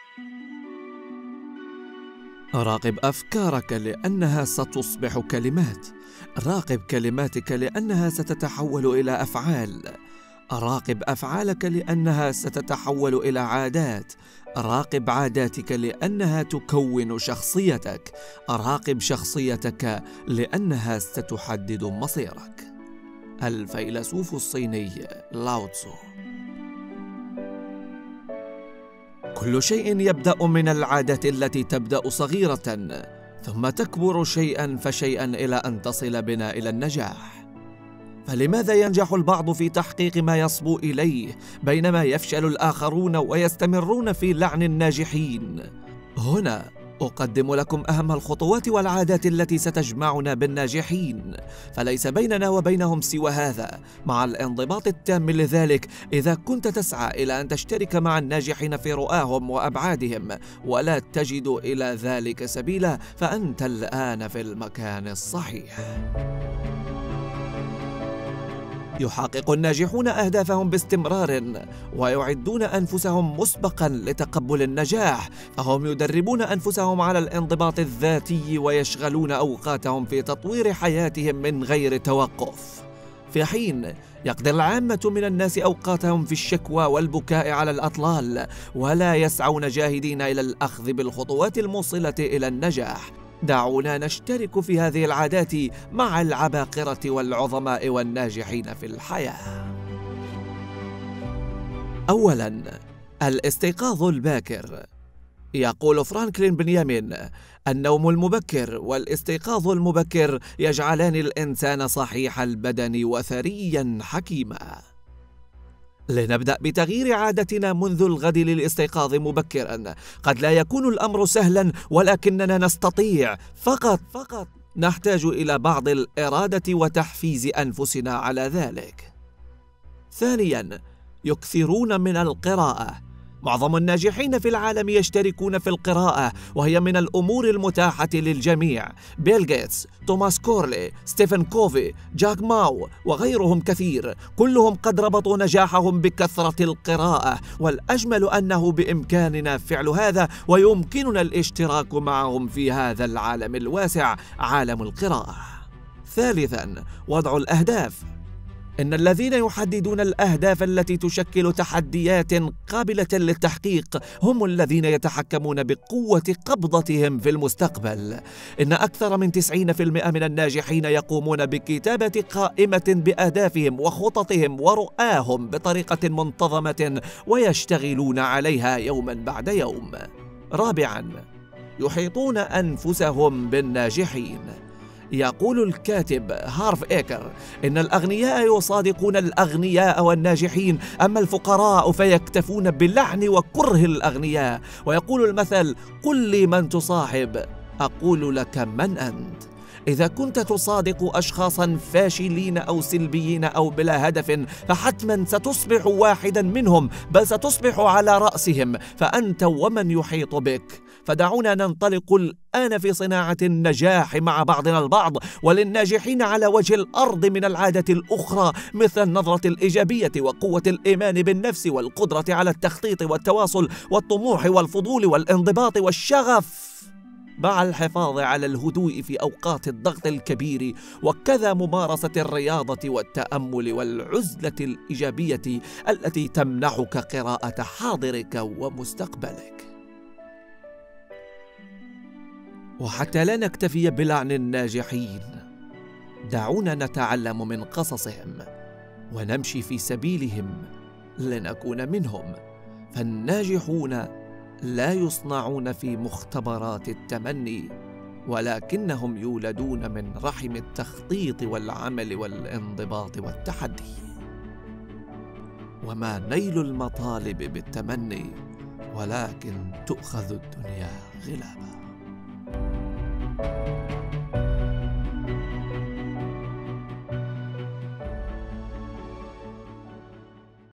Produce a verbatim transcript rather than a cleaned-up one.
راقب أفكارك لأنها ستصبح كلمات. راقب كلماتك لأنها ستتحول إلى أفعال. راقب أفعالك لأنها ستتحول إلى عادات. راقب عاداتك لأنها تكون شخصيتك. راقب شخصيتك لأنها ستحدد مصيرك. الفيلسوف الصيني لاو تزو. كل شيء يبدأ من العادة التي تبدأ صغيرة ثم تكبر شيئا فشيئا إلى أن تصل بنا إلى النجاح. فلماذا ينجح البعض في تحقيق ما يصبو إليه بينما يفشل الآخرون ويستمرون في لعن الناجحين؟ هنا أقدم لكم أهم الخطوات والعادات التي ستجمعنا بالناجحين، فليس بيننا وبينهم سوى هذا، مع الانضباط التام لذلك. إذا كنت تسعى إلى أن تشترك مع الناجحين في رؤاهم وأبعادهم ولا تجد إلى ذلك سبيلا، فأنت الآن في المكان الصحيح. يحقق الناجحون أهدافهم باستمرار ويعدون أنفسهم مسبقا لتقبل النجاح، فهم يدربون أنفسهم على الانضباط الذاتي ويشغلون أوقاتهم في تطوير حياتهم من غير توقف، في حين يقضي العامة من الناس أوقاتهم في الشكوى والبكاء على الأطلال ولا يسعون جاهدين إلى الأخذ بالخطوات الموصلة إلى النجاح. دعونا نشترك في هذه العادات مع العباقرة والعظماء والناجحين في الحياة. أولاً، الاستيقاظ الباكر. يقول فرانكلين بنيامين: النوم المبكر والاستيقاظ المبكر يجعلان الإنسان صحيح البدن وثرياً حكيماً. لنبدأ بتغيير عادتنا منذ الغد للاستيقاظ مبكراً. قد لا يكون الأمر سهلاً، ولكننا نستطيع. فقط فقط نحتاج إلى بعض الإرادة وتحفيز أنفسنا على ذلك. ثانياً، يكثرون من القراءة. معظم الناجحين في العالم يشتركون في القراءة، وهي من الأمور المتاحة للجميع. بيل غيتس، توماس كورلي، ستيفن كوفي، جاك ماو وغيرهم كثير، كلهم قد ربطوا نجاحهم بكثرة القراءة، والأجمل أنه بإمكاننا فعل هذا ويمكننا الاشتراك معهم في هذا العالم الواسع، عالم القراءة. ثالثاً، وضع الأهداف. إن الذين يحددون الأهداف التي تشكل تحديات قابلة للتحقيق هم الذين يتحكمون بقوة قبضتهم في المستقبل. إن أكثر من تسعين بالمئة من الناجحين يقومون بكتابة قائمة بأهدافهم وخططهم ورؤاهم بطريقة منتظمة ويشتغلون عليها يوما بعد يوم. رابعا، يحيطون أنفسهم بالناجحين. يقول الكاتب هارف إيكر: إن الأغنياء يصادقون الأغنياء والناجحين، أما الفقراء فيكتفون بلعن وكره الأغنياء. ويقول المثل: قل لي من تصاحب أقول لك من أنت. إذا كنت تصادق أشخاصا فاشلين أو سلبيين أو بلا هدف، فحتما ستصبح واحدا منهم، بل ستصبح على رأسهم، فأنت ومن يحيط بك. فدعونا ننطلق الآن في صناعة النجاح مع بعضنا البعض. وللناجحين على وجه الأرض من العادة الأخرى مثل النظرة الإيجابية وقوة الإيمان بالنفس والقدرة على التخطيط والتواصل والطموح والفضول والانضباط والشغف، مع الحفاظ على الهدوء في أوقات الضغط الكبير، وكذا ممارسة الرياضة والتأمل والعزلة الإيجابية التي تمنحك قراءة حاضرك ومستقبلك. وحتى لا نكتفي بلعن الناجحين، دعونا نتعلم من قصصهم ونمشي في سبيلهم لنكون منهم. فالناجحون لا يصنعون في مختبرات التمني، ولكنهم يولدون من رحم التخطيط والعمل والانضباط والتحدي. وما نيل المطالب بالتمني، ولكن تؤخذ الدنيا غلابا.